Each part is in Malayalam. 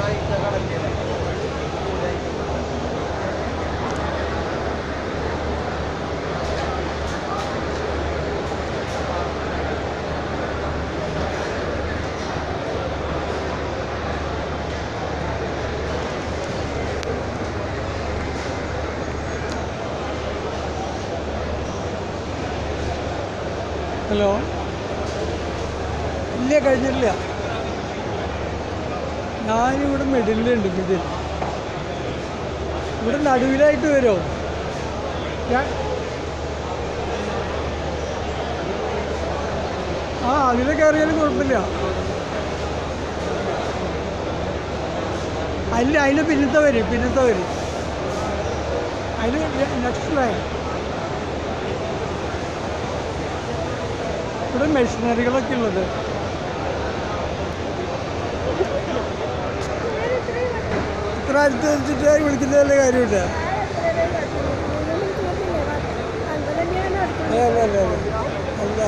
ഹലോ, ഇല്ല കഴിഞ്ഞിട്ടില്ല. ഞാനിവിടെ മിഡിലുണ്ട്. ഇവിടെ നടുവിലായിട്ട് വരുമോ? അതിൽ കയറിയാലും കുഴപ്പമില്ല. അതിൻ്റെ പിന്നത്തെ വരും. അതിൽ നെക്സ്റ്റ് ലൈൻ. ഇവിടെ മെഷീനറികളൊക്കെ ഉള്ളത്. ഇത്ര അടുത്ത് വെച്ചിട്ട് വിളിക്കുന്നതല്ലേ കാര്യമില്ല. അല്ല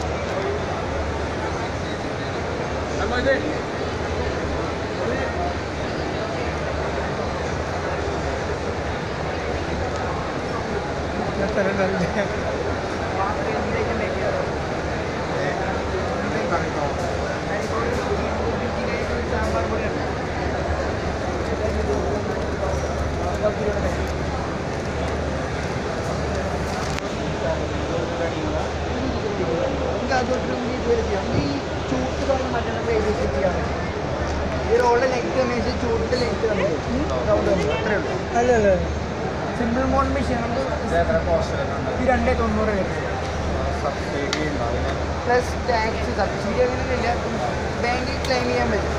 സിംഗിൾ മോഡ് മെഷീൻ ഈ 290 പ്ലസ് ടാക്സ് സബ്സിഡി അങ്ങനെയൊന്നുമില്ല. ബാങ്കിൽ ക്ലെയിം ചെയ്യാൻ പറ്റും.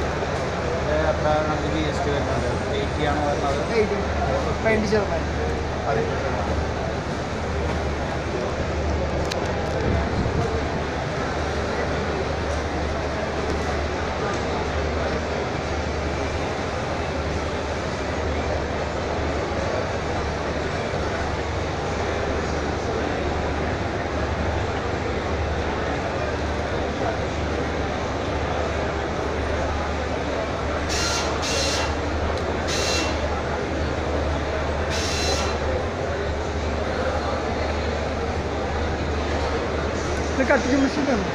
കട്ടിങ് മെഷീനാണ്.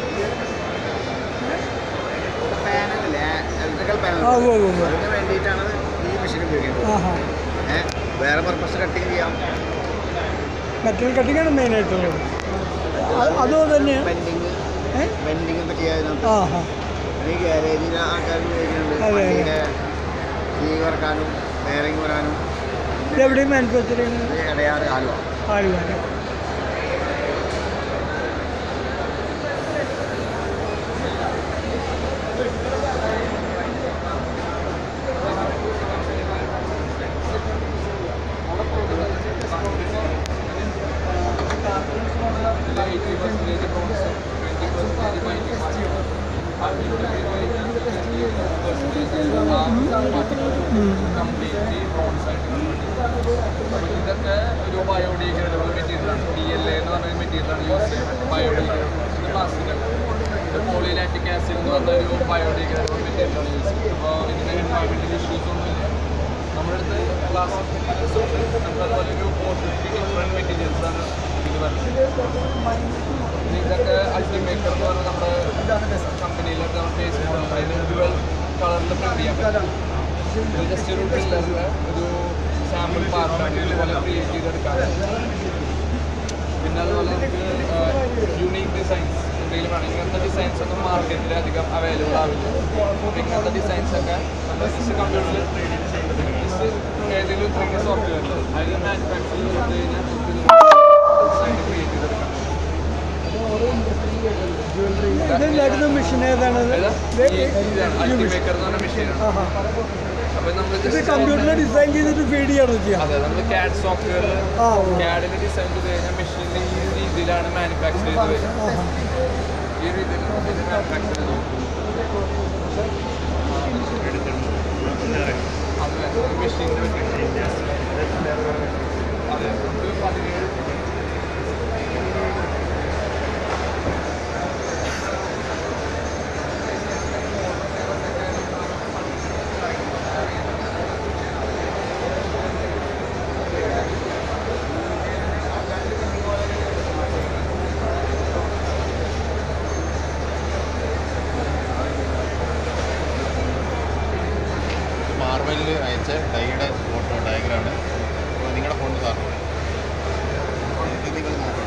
വേണ്ടിയിട്ടാണ് ഈ മെഷീൻ ഉപയോഗിക്കുന്നത്. വേറെ പർപ്പസ് കട്ടിങ് ചെയ്യാം. കട്ടിങ്ങാണ് മെയിനായിട്ടുള്ളത്. അതോ തന്നെ വെൻഡിങ് ഒക്കെ ചെയ്യാതിനകത്ത് ഈ ഗ്യാരേജിന് ആൾക്കാർ ഉപയോഗിക്കുന്നുണ്ട്. കീ വറക്കാനും ബെയറിംഗ് വരാനും. എവിടെയും മാനുഫാക്ചർ ചെയ്യുന്നത് ഇടയാറ് ആലുവ. ഇതൊക്കെ ഒരു ബയോഡിഗ്രേഡബിൾ മെറ്റീരിയലാണ്. DLA എന്ന് പറഞ്ഞ മെറ്റീരിയലാണ് യൂസ് ചെയ്യുന്നത്. ബയോഡിഗ്രേഡബിൾ ഇത് പ്ലാസ്റ്റിക്. ഇത് പോളിലാക്റ്റിക് ആസിഡ് എന്ന് പറഞ്ഞൊരു ബയോഡിഗ്രേഡബിൾ മെറ്റീരിയലാണ് യൂസ് ചെയ്യുന്നത്. അപ്പോൾ ഇതിന് എൻവയോൺമെൻറ്റൽ ഇഷ്യൂസ് ഒന്നുമില്ല. നമ്മുടെ അടുത്ത് പ്ലാസ്റ്റിക് മെറ്റീരിയൽസ് ഉണ്ട്. അതുപോലെ ഒരു 450 ഡിഫറെൻറ്റ് മെറ്റീരിയൽസാണ് ഇത് വരുന്നത്. ഇതൊക്കെ അൾട്ടിമേക്കർ എന്ന് പറഞ്ഞാൽ നമ്മുടെ കമ്പനിയിലൊക്കെ നമ്മൾ ഫേസ് മോഡൽ ഡ്യുവൽ കളറിൽ പ്രിന്റ് ചെയ്യാൻ പറ്റും. ഇത് ജസ്റ്റ് ഒരു പില്ലറിൻ്റെ ഒരു സാമ്പിൾ പാർട്ട് പോലെ ക്രിയേറ്റ് ചെയ്തെടുക്കാം. പിന്നെ അതുപോലെ നമുക്ക് യൂണീക്ക് ഡിസൈൻസ് എന്തെങ്കിലും വേണം. ഇങ്ങനത്തെ ഡിസൈൻസ് ഒന്നും മാർക്കറ്റിൽ അധികം അവൈലബിൾ ആവില്ല. ഇങ്ങനത്തെ ഡിസൈൻസ് ഒക്കെ നമ്മൾ ജസ്റ്റ് കമ്പ്യൂട്ടറിൽ ഏതെങ്കിലും 3D സോഫ്റ്റ്വെയറിൽ അതിൽ മാനുഫാക്ചർ ചെയ്ത് കഴിഞ്ഞാൽ ഡിസൈൻ ക്രിയേറ്റ് ചെയ്തെടുക്കാം. മെഷീൻ ഏതാണ്? അൾട്ടിമേക്കർ എന്ന് പറഞ്ഞ മെഷീനാണ്. അപ്പോൾ നമ്മൾ കമ്പ്യൂട്ടറിൽ ഡിസൈൻ ചെയ്തിട്ട് ഫീഡ് ചെയ്യണം ചെയ്യാം. അതെ, നമ്മൾ CAD സോഫ്റ്റ്വെയറിൽ CAD ഡിസൈൻ ചെയ്ത് കഴിഞ്ഞാൽ മെഷീനിൽ ഈ രീതിയിലാണ് മാനുഫാക്ചർ ചെയ്ത് വരുന്നത്. ഈ രീതിയിൽ മാനുഫാക്ചർ ചെയ്ത് അതല്ല മെഷീൻ്റെ അതെ 17 ആ മൊബൈലിൽ അയച്ച ഡൈയുടെ ഫോട്ടോ ഡയഗ്രാണ്. അപ്പോൾ നിങ്ങളുടെ ഫോണിൽ സാറിന് ഇത് നിങ്ങൾ നോക്കണം.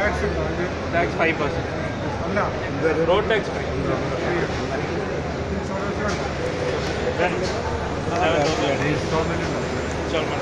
Tax 5%. Road tax free. Then installment.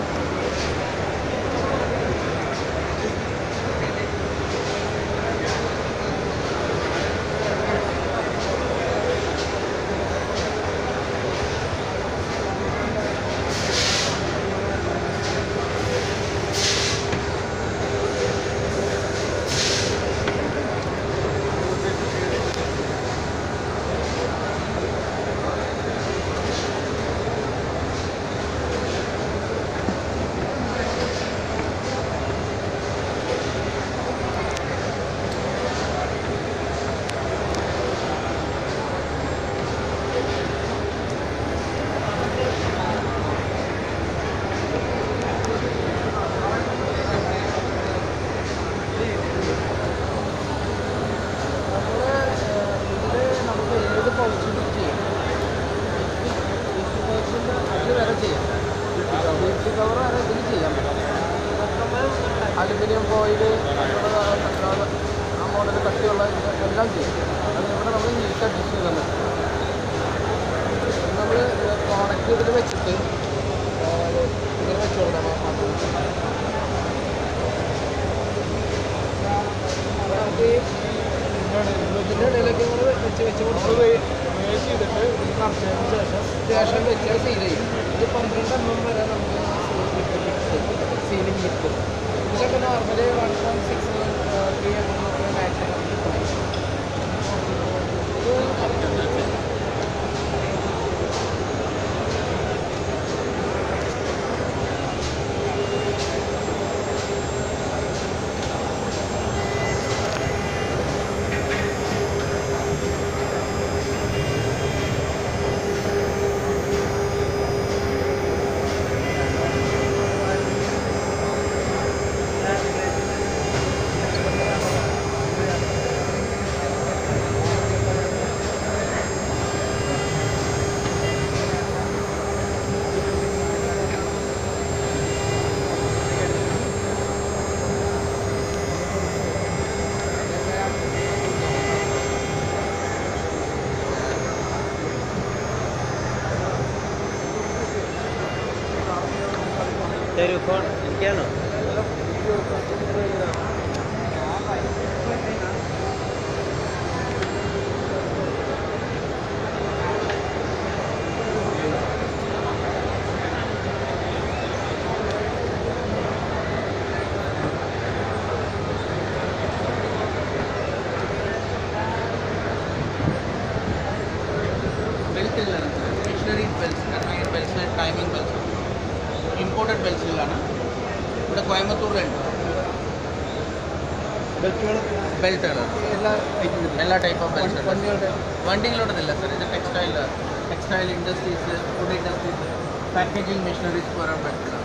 Aluminium foil ആ മോഡൽ കട്ടിയുള്ള എല്ലാം ചെയ്യും. അത് ഇവിടെ നമ്മൾ നീറ്റ് അഡ്ജസ്റ്റ് ചെയ്ത് നമ്മൾ പ്രോഡക്റ്റ് ഇതിൽ വെച്ചിട്ട് ഇങ്ങനെ വെച്ച് കൊടുക്കാം. നമുക്ക് ഇതിൻ്റെ ഇടയിലേക്ക് നമ്മൾ വെച്ച് കൊടുത്ത് ശേഷം വെച്ചാൽ സീൽ ചെയ്യും. ഇത് 12 mm വരെ നമുക്ക് സീലിംഗ് കിട്ടും. ഇതിലൊക്കെ നോർമലി 1.6 3 mm മാക്സിമം ഫോൺ എനിക്കാണോ? Machinary belts, timing belts, imported belts ഇവിടെ കോയമ്പത്തൂരിലുണ്ട്. ബെൽറ്റുകൾ എല്ലാ ടൈപ്പ് ഓഫ് ബെൽറ്റ് വണ്ടികളുടേതില്ല സർ. ഇത് textile industries, food industries, packaging machineries പോലുള്ള ബെൽറ്റുകളാണ്.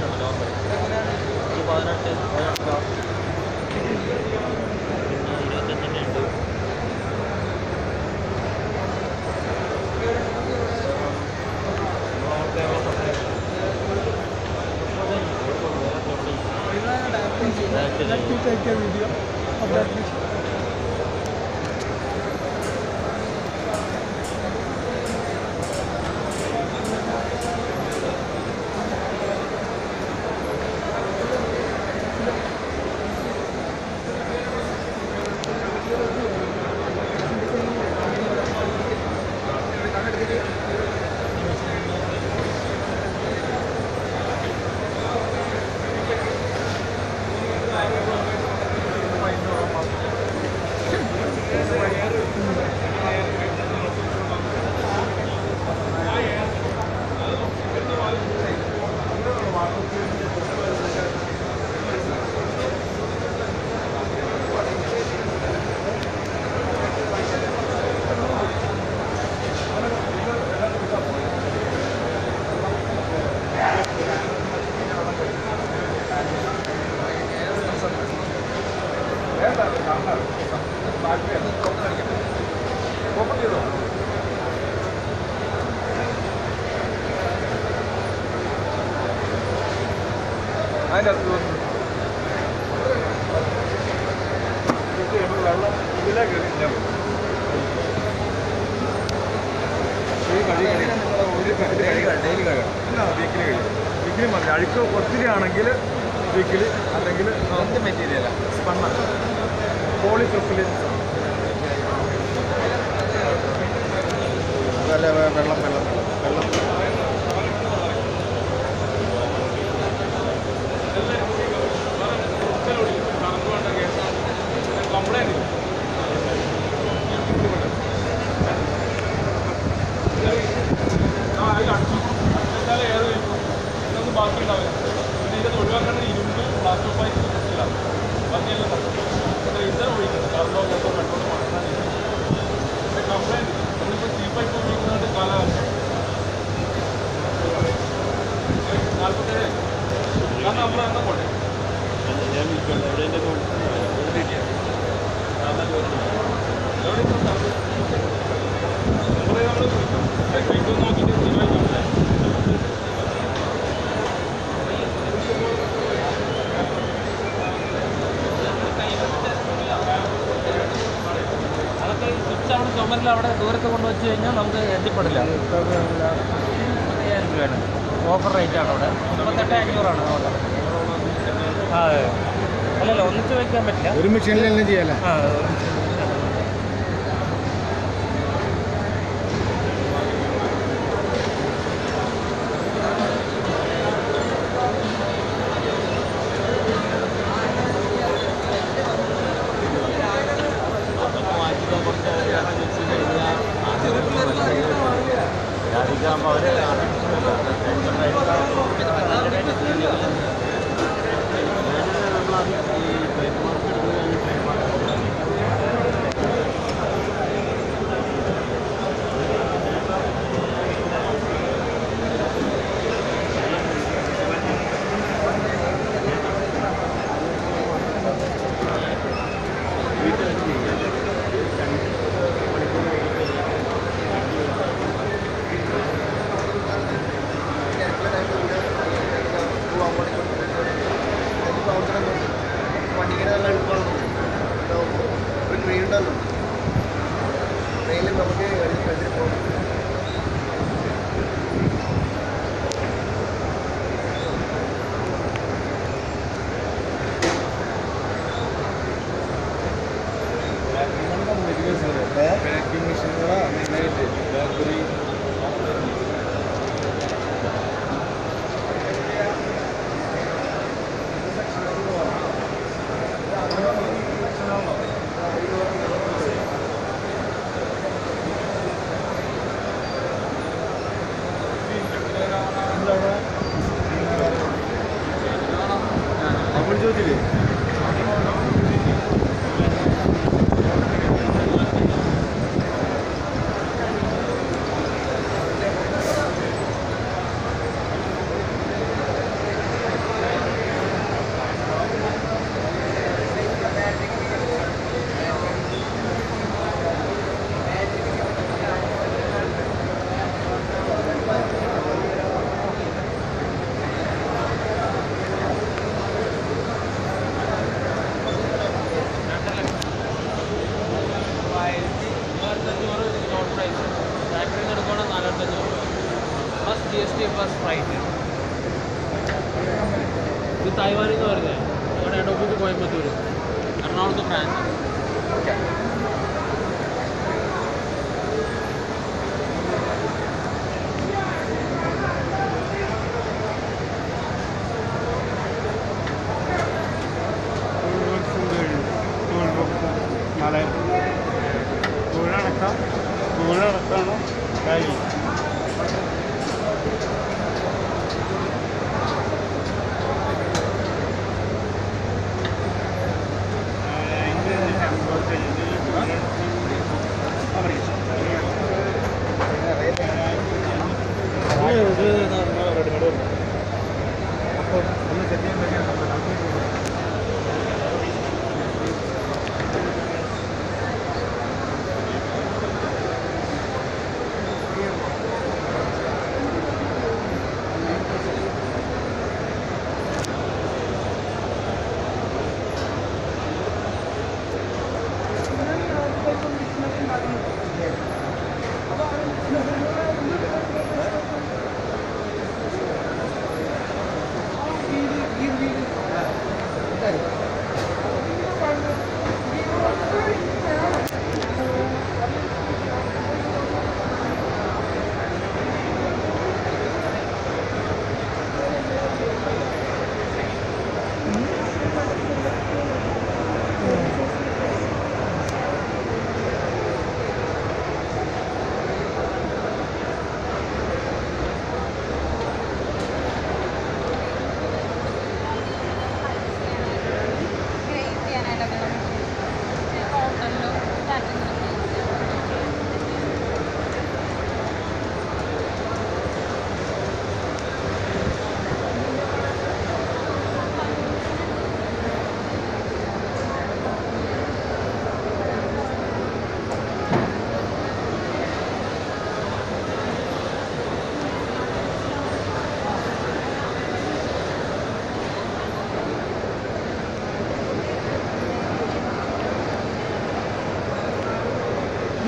Ini 18 അതിൻ്റെ അകത്ത് വെള്ളം ഇതിലേക്ക് എറിഞ്ഞാൽ വീക്കിലി മതി. അഴുക്ക് ഒത്തിരി ആണെങ്കിൽ വീക്കിലി, അല്ലെങ്കിൽ എന്ത് മെറ്റീരിയലാണ്? സ്പണ്ണ പോളിപ്രൊപ്പിലിൻ വെള്ളം കംപ്ലൈൻറ്റ് ഇതൊന്നും ബാക്കി ഉണ്ടാവില്ല. പിന്നെ ഇതിന് ഒഴിവാക്കേണ്ടത് ഇരുമ്പ്, പ്ലാസ്റ്റിക് പൈപ്പ് ഇതാണ്. ബാക്കിയെല്ലാം ഇന്ധനം ഒഴിക്കുന്നത് കാർബോ ഗ്യാസോ പെട്രോൾ മാത്രമാണ്. പിന്നെ കംപ്ലൈൻറ്റ് നമ്മളിപ്പോൾ സീ പൈപ്പ് ഉപയോഗിക്കുന്നതുകൊണ്ട് കാലകാലം 47 കാരണം നമ്മൾ എണ്ണം പോട്ടെ നമ്മൾ നോക്കിയിട്ട് തീരുമാനിക്കാം. അതൊക്കെ ഈ സ്വിച്ച് അവിടെ ചുമരിൽ അവിടെ ദൂരത്ത് കൊണ്ടുവച്ച് കഴിഞ്ഞാൽ നമുക്ക് എത്തിപ്പെടില്ല. 50,000 രൂപയാണ് ഓഫർ റേറ്റാണ് അവിടെ. 38,500 ഓർഡർ. ആ അല്ലല്ല, ഒന്നിച്ച് വയ്ക്കാൻ പറ്റില്ല. ഒരു മെഷീനിലെല്ലാം ചെയ്യാല്ലേ? ആ പാക്കിംഗ് മെഷീനുകളാണ് മെയിനായിട്ട്. ബേക്കറി നമ്മൾ ചോദിച്ചില്ലേ? GST plus freight. ഇത് തായ്വാനിൽ നിന്ന് വരുന്നത്. ഞങ്ങളുടെ ഹെഡ് ഓഫീസ് കോയമ്പത്തൂർ, എറണാകുളത്ത് ബ്രാഞ്ച്. കൂഴടക്കാണോ കാലി?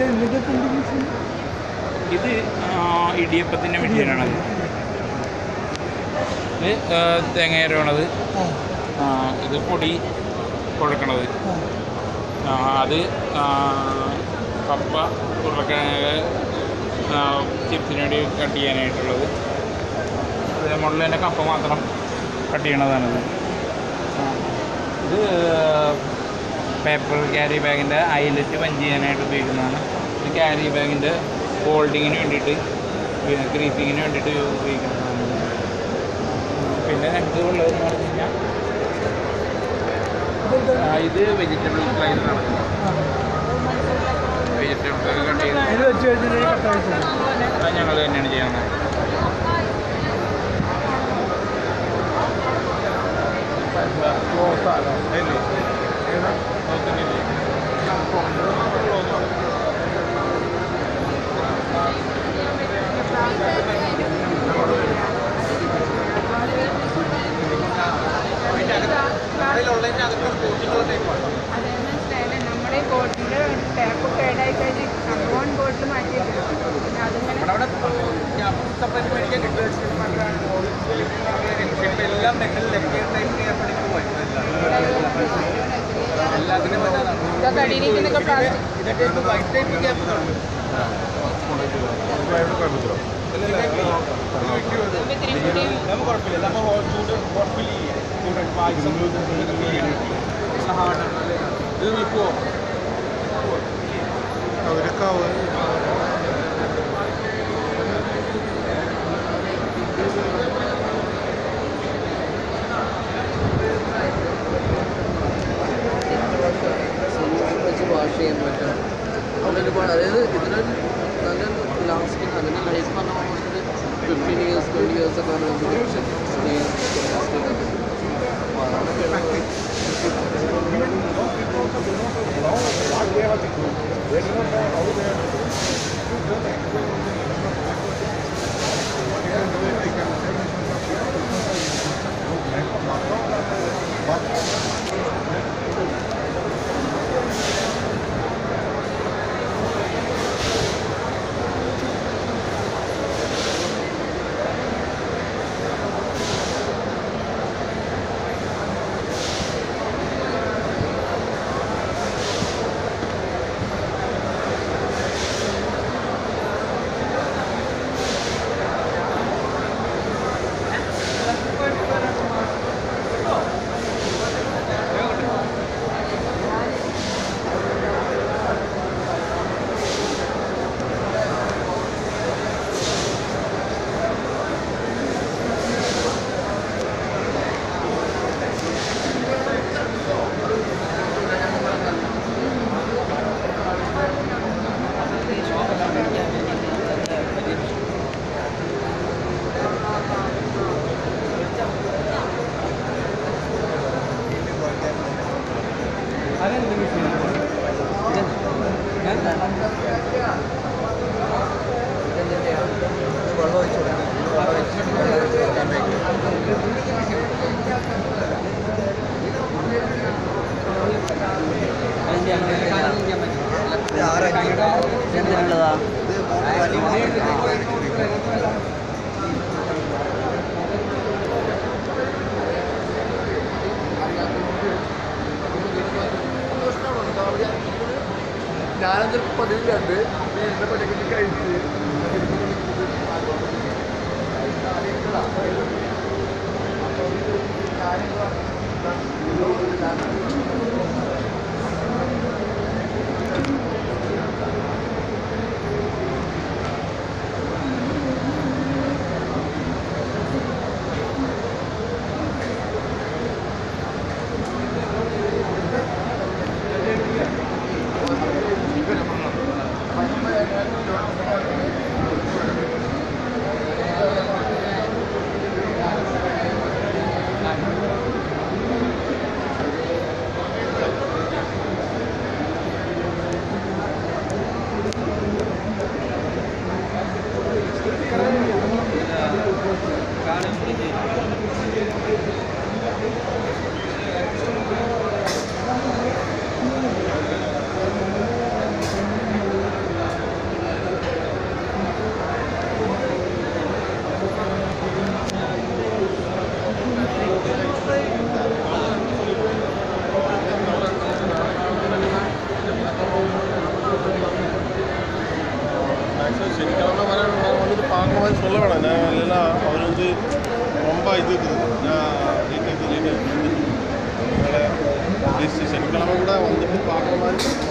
ഇത് ഇടിയപ്പത്തിൻ്റെ മെറ്റീരിയലാണത്. ഇത് തേങ്ങയരവണത്, ഇത് പൊടി കുഴക്കണത്, അത് കപ്പ ഉരുളക്കിഴങ്ങ് ചിപ്സിന് വേണ്ടി കട്ട് ചെയ്യാനായിട്ടുള്ളത്. അതേ മുകളിൽ തന്നെ കപ്പ മാത്രം കട്ട് ചെയ്യണതാണിത്. ഇത് പേപ്പർ ക്യാരി ബാഗിൻ്റെ ഐലറ്റ് പഞ്ച് ചെയ്യാനായിട്ട് ഉപയോഗിക്കുന്നതാണ്. ഇത് ക്യാരി ബാഗിൻ്റെ ഫോൾഡിങ്ങിന് വേണ്ടിയിട്ട് ഗ്രീസിങ്ങിന് വേണ്ടിയിട്ട് ഉപയോഗിക്കുന്നതാണ്. പിന്നെ ഞങ്ങൾക്ക് ഉള്ളതെന്ന് പറഞ്ഞു കഴിഞ്ഞാൽ ഇത് വെജിറ്റബിൾ സ്ലൈസറാണ്. വെജിറ്റബിൾ കട്ട് ചെയ്യുന്നത് അത് ഞങ്ങൾ തന്നെയാണ് ചെയ്യുന്നത്. നമ്മുടെ ബോട്ടിൽ ടാപ്പ് കേടായി കഴിഞ്ഞ് സംഭവം ബോട്ടിൽ മാറ്റിയിട്ടില്ല. പിന്നെ അതിങ്ങനെ ഇതൊക്കെ അടിയിലേക്കൊക്കെ പ്ലാസ്റ്റിക് വാഷ് ചെയ്യാൻ പറ്റും. ഒരുപാട് അതായത് ഇതിനൊരു നല്ല ലാസ്റ്റിങ് അതിൻ്റെ ലൈഫ് പറഞ്ഞ 15 years 20 years ഒക്കെ ഞാനത് 15 വീടിൻ്റെ പണിക്ക് കഴിച്ച് சனிக்கிழமை வர வந்துட்டு பார்க்க மாதிரி சொல்ல வேணாம். நான் இல்லைன்னா அவர் வந்து ரொம்ப இது இருக்குது. நான் லேட்டாக அதனால் ப்ளீஸ் சனிக்கிழமை கூட வந்துட்டு பார்க்குற மாதிரி